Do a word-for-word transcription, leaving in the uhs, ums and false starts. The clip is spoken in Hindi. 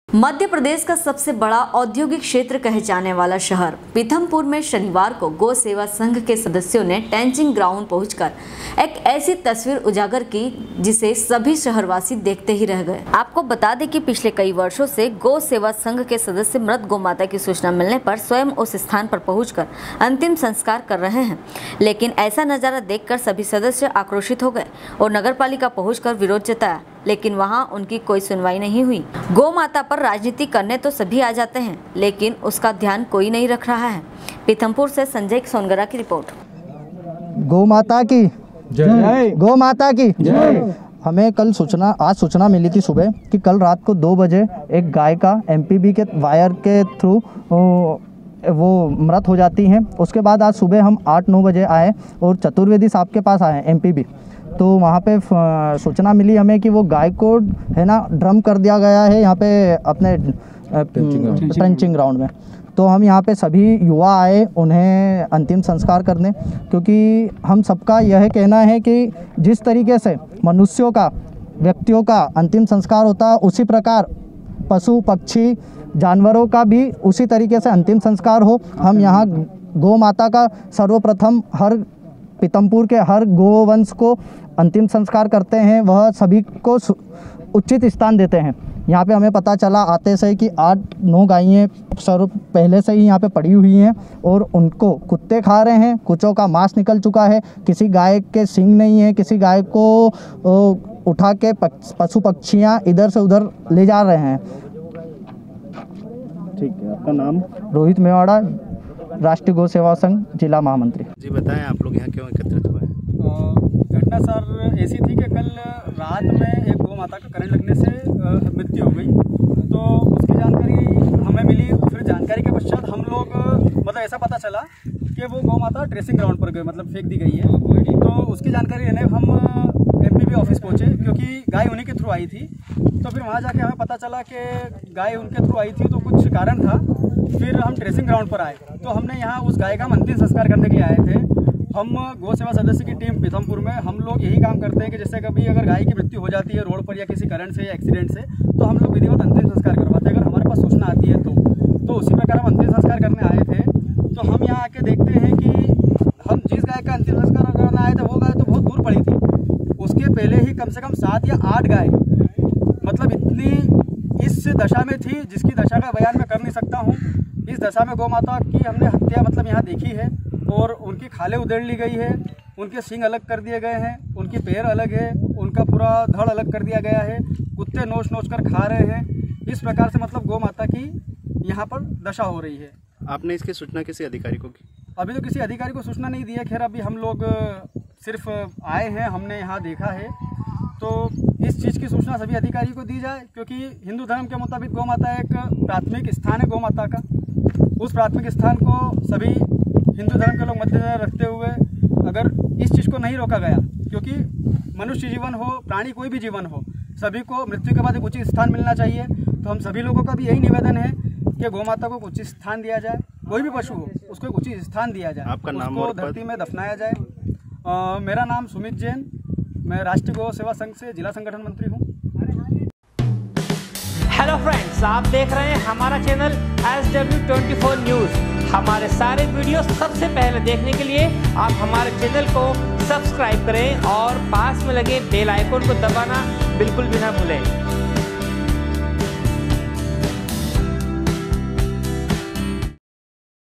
मध्य प्रदेश का सबसे बड़ा औद्योगिक क्षेत्र कहे जाने वाला शहर पीथमपुर में शनिवार को गौ सेवा संघ के सदस्यों ने टेंचिंग ग्राउंड पहुंचकर एक ऐसी तस्वीर उजागर की जिसे सभी शहरवासी देखते ही रह गए। आपको बता दें कि पिछले कई वर्षों से गौ सेवा संघ के सदस्य मृत गौ माता की सूचना मिलने पर स्वयं उस स्थान पर पहुंचकर अंतिम संस्कार कर रहे हैं, लेकिन ऐसा नजारा देखकर सभी सदस्य आक्रोशित हो गए और नगर पालिका पहुंचकर विरोध जताया, लेकिन वहां उनकी कोई सुनवाई नहीं हुई। गौ माता पर राजनीति करने तो सभी आ जाते हैं, लेकिन उसका ध्यान कोई नहीं रख रहा है। पीथमपुर से संजय सोनगरा की रिपोर्ट। गौ माता की जय, गौ माता की जय। हमें कल सूचना आज सूचना मिली थी सुबह कि कल रात को दो बजे एक गाय का एमपीबी के वायर के थ्रू वो मृत हो जाती हैं। उसके बाद आज सुबह हम आठ नौ बजे आए और चतुर्वेदी साहब के पास आए एमपीबी, तो वहाँ पे सूचना मिली हमें कि वो गाय को है ना ड्रम कर दिया गया है यहाँ पे अपने ट्रेंचिंग ग्राउंड में। तो हम यहाँ पे सभी युवा आए उन्हें अंतिम संस्कार करने, क्योंकि हम सबका यह कहना है कि जिस तरीके से मनुष्यों का व्यक्तियों का अंतिम संस्कार होता है उसी प्रकार पशु पक्षी जानवरों का भी उसी तरीके से अंतिम संस्कार हो। हम यहाँ गौ माता का सर्वप्रथम हर पीथमपुर के हर गोवंश को अंतिम संस्कार करते हैं, वह सभी को उचित स्थान देते हैं। यहाँ पे हमें पता चला आते से कि आठ नौ गायें सर्व पहले से ही यहाँ पे पड़ी हुई हैं और उनको कुत्ते खा रहे हैं, कुछों का मांस निकल चुका है, किसी गाय के सींग नहीं है, किसी गाय को उठा के पशु पक्षियाँ इधर से उधर ले जा रहे हैं। ठीक है, आपका नाम? रोहित मेवाड़ा, राष्ट्रीय गौ सेवा संघ जिला महामंत्री। जी बताएं, आप लोग यहाँ क्यों एकत्रित हुए? घटना सर ऐसी थी कि कल रात में एक गौ माता का करंट लगने से मृत्यु हो गई, तो उसकी जानकारी हमें मिली। फिर जानकारी के पश्चात हम लोग मतलब ऐसा पता चला कि वो गौ माता ड्रेसिंग ग्राउंड पर गई, मतलब फेंक दी गई है। तो उसकी जानकारी लेने हम एमपीबी ऑफिस पहुँचे, क्योंकि गाय उन्हीं के थ्रू आई थी। तो फिर वहाँ जाके हमें पता चला कि गाय उनके थ्रू आई थी, तो कुछ कारण था। फिर हम ड्रेसिंग ग्राउंड पर आए, तो हमने यहाँ उस गाय का अंतिम संस्कार करने के लिए आए थे। हम गौ सेवा सदस्य की टीम पीथमपुर में हम लोग यही काम करते हैं कि जैसे कभी अगर गाय की मृत्यु हो जाती है रोड पर या किसी करंट से या एक्सीडेंट से, तो हम लोग विधिवत अंतिम संस्कार करवाते हैं अगर हमारे पास सूचना आती है तो तो उसी प्रकार हम अंतिम संस्कार करने आए थे। तो हम यहाँ आके देखते हैं कि हम जिस गाय का अंतिम संस्कार करने आए थे वो गाय तो बहुत दूर पड़ी थी। उसके पहले ही कम से कम सात या आठ गाय मतलब इतनी इस दशा में थी जिसकी दशा का बयान मैं कर नहीं सकता हूँ। इस दशा में गौ माता की हमने हत्या मतलब यहाँ देखी है और उनकी खालें उधेड़ ली गई है, उनके सींग अलग कर दिए गए हैं, उनकी पैर अलग है, उनका पूरा धड़ अलग कर दिया गया है, कुत्ते नोच नोच कर खा रहे हैं। इस प्रकार से मतलब गौ माता की यहाँ पर दशा हो रही है। आपने इसकी सूचना किसी अधिकारी को की? अभी तो किसी अधिकारी को सूचना नहीं दी है। खैर अभी हम लोग सिर्फ आए हैं, हमने यहाँ देखा है, तो इस चीज़ की सूचना सभी अधिकारी को दी जाए, क्योंकि हिंदू धर्म के मुताबिक गौ माता एक प्राथमिक स्थान है। गौ माता का उस प्राथमिक स्थान को सभी हिंदू धर्म के लोग मद्देनजर रखते हुए अगर इस चीज़ को नहीं रोका गया, क्योंकि मनुष्य जीवन हो प्राणी कोई भी जीवन हो, सभी को मृत्यु के बाद एक उचित स्थान मिलना चाहिए। तो हम सभी लोगों का भी यही निवेदन है कि गौ माता को उचित स्थान दिया जाए, कोई भी पशु हो उसको एक उचित स्थान दिया जाए, आपका नाम उसको और धरती में दफनाया जाए। आ, मेरा नाम सुमित जैन, मैं राष्ट्रीय गौ सेवा संघ से जिला संगठन मंत्री हूँ। हेलो फ्रेंड्स, आप देख रहे हैं हमारा channel S W twenty four news. हमारे सारे वीडियो सबसे पहले देखने के लिए आप हमारे चैनल को सब्सक्राइब करें और पास में लगे बेल आइकन को दबाना बिल्कुल भी ना भूलें।